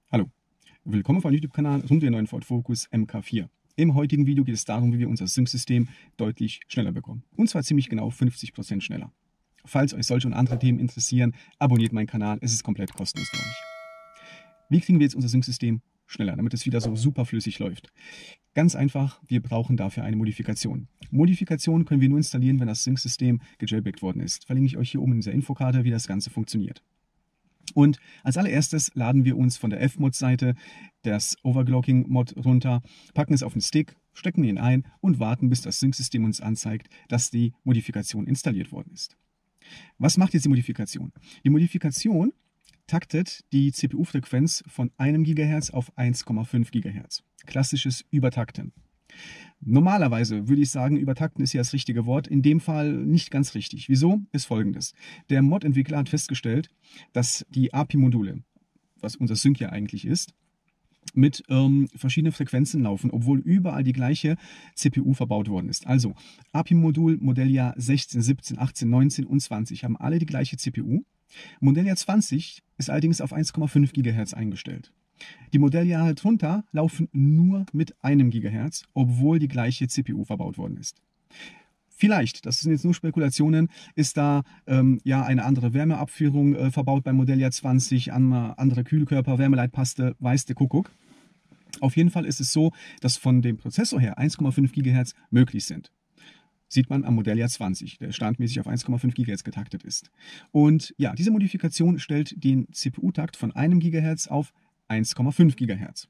Hallo, willkommen auf meinem YouTube-Kanal rund um den neuen Ford Focus MK4. Im heutigen Video geht es darum, wie wir unser Sync-System deutlich schneller bekommen. Und zwar ziemlich genau 50% schneller. Falls euch solche und andere Themen interessieren, abonniert meinen Kanal, es ist komplett kostenlos für euch. Wie kriegen wir jetzt unser Sync-System schneller, damit es wieder so super flüssig läuft? Ganz einfach, wir brauchen dafür eine Modifikation. Modifikation können wir nur installieren, wenn das Sync-System gejailbreakt worden ist. Verlinke ich euch hier oben in dieser Infokarte, wie das Ganze funktioniert. Und als allererstes laden wir uns von der Fmod-Seite das Overclocking-Mod runter, packen es auf den Stick, stecken ihn ein und warten, bis das Sync-System uns anzeigt, dass die Modifikation installiert worden ist. Was macht jetzt die Modifikation? Die Modifikation taktet die CPU-Frequenz von 1 GHz auf 1,5 GHz. Klassisches Übertakten. Normalerweise würde ich sagen, übertakten ist ja das richtige Wort, in dem Fall nicht ganz richtig. Wieso? Ist folgendes. Der Mod-Entwickler hat festgestellt, dass die API-Module, was unser Sync ja eigentlich ist, mit verschiedenen Frequenzen laufen, obwohl überall die gleiche CPU verbaut worden ist. Also API-Modul, Modelljahr 16, 17, 18, 19 und 20 haben alle die gleiche CPU. Modelljahr 20 ist allerdings auf 1,5 GHz eingestellt. Die Modelljahre drunter laufen nur mit 1 GHz, obwohl die gleiche CPU verbaut worden ist. Vielleicht, das sind jetzt nur Spekulationen, ist da ja eine andere Wärmeabführung verbaut beim Modelljahr 20, andere Kühlkörper, Wärmeleitpaste, weiß der Kuckuck. Auf jeden Fall ist es so, dass von dem Prozessor her 1,5 GHz möglich sind. Sieht man am Modelljahr 20, der standmäßig auf 1,5 GHz getaktet ist. Und ja, diese Modifikation stellt den CPU-Takt von 1 GHz auf 1,5 GHz.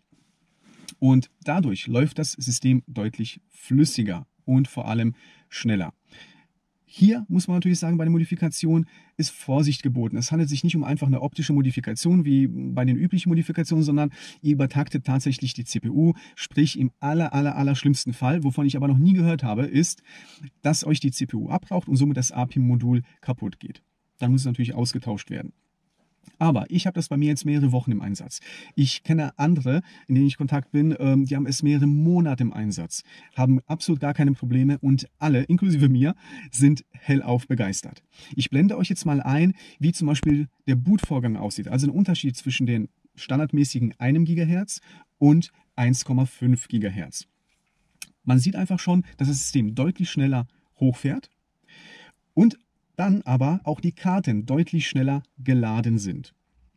Und dadurch läuft das System deutlich flüssiger und vor allem schneller. Hier muss man natürlich sagen, bei der Modifikation ist Vorsicht geboten. Es handelt sich nicht um einfach eine optische Modifikation wie bei den üblichen Modifikationen, sondern ihr übertaktet tatsächlich die CPU. Sprich, im aller schlimmsten Fall, wovon ich aber noch nie gehört habe, ist, dass euch die CPU abraucht und somit das API-Modul kaputt geht. Dann muss es natürlich ausgetauscht werden. Aber ich habe das bei mir jetzt mehrere Wochen im Einsatz. Ich kenne andere, in denen ich in Kontakt bin, die haben es mehrere Monate im Einsatz, haben absolut gar keine Probleme und alle, inklusive mir, sind hellauf begeistert. Ich blende euch jetzt mal ein, wie zum Beispiel der Bootvorgang aussieht. Also ein Unterschied zwischen den standardmäßigen 1 GHz und 1,5 GHz. Man sieht einfach schon, dass das System deutlich schneller hochfährt und dann aber auch die Karten deutlich schneller geladen sind.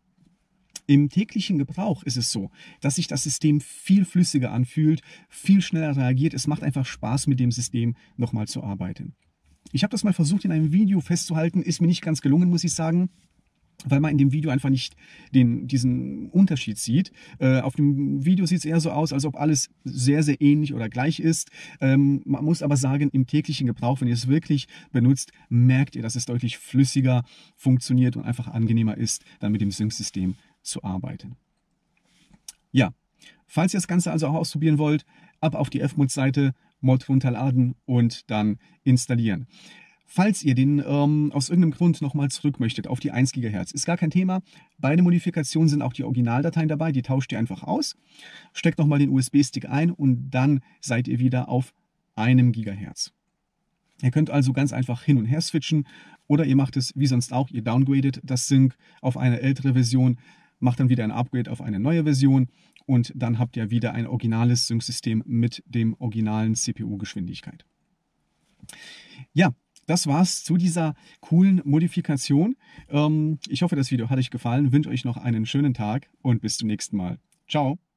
Im täglichen Gebrauch ist es so, dass sich das System viel flüssiger anfühlt, viel schneller reagiert. Es macht einfach Spaß, mit dem System nochmal zu arbeiten. Ich habe das mal versucht in einem Video festzuhalten, ist mir nicht ganz gelungen, muss ich sagen, weil man in dem Video einfach nicht diesen Unterschied sieht. Auf dem Video sieht es eher so aus, als ob alles sehr ähnlich oder gleich ist. Man muss aber sagen, im täglichen Gebrauch, wenn ihr es wirklich benutzt, merkt ihr, dass es deutlich flüssiger funktioniert und einfach angenehmer ist, dann mit dem Sync-System zu arbeiten. Ja, falls ihr das Ganze also auch ausprobieren wollt, ab auf die Fmod-Seite, Mod runterladen und dann installieren. Falls ihr den aus irgendeinem Grund nochmal zurück möchtet auf die 1 GHz, ist gar kein Thema. Bei der Modifikation sind auch die Originaldateien dabei, die tauscht ihr einfach aus, steckt nochmal den USB-Stick ein und dann seid ihr wieder auf 1 GHz. Ihr könnt also ganz einfach hin und her switchen oder ihr macht es wie sonst auch, ihr downgradet das Sync auf eine ältere Version, macht dann wieder ein Upgrade auf eine neue Version und dann habt ihr wieder ein originales Sync-System mit dem originalen CPU-Geschwindigkeit. Ja, das war's zu dieser coolen Modifikation. Ich hoffe, das Video hat euch gefallen, wünsche euch noch einen schönen Tag und bis zum nächsten Mal. Ciao!